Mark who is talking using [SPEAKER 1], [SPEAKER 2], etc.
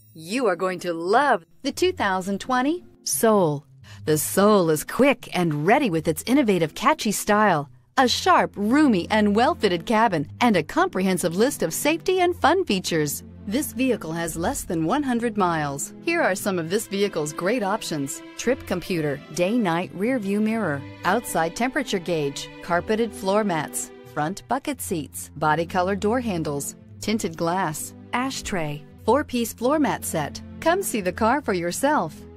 [SPEAKER 1] You are going to love the 2020 Soul. The Soul is quick and ready with its innovative, catchy style, a sharp, roomy, and well-fitted cabin, and a comprehensive list of safety and fun features. This vehicle has less than 100 miles. Here are some of this vehicle's great options: trip computer, day-night rear view mirror, outside temperature gauge, carpeted floor mats, front bucket seats, body color door handles, tinted glass, ashtray, 4-piece floor mat set. Come see the car for yourself.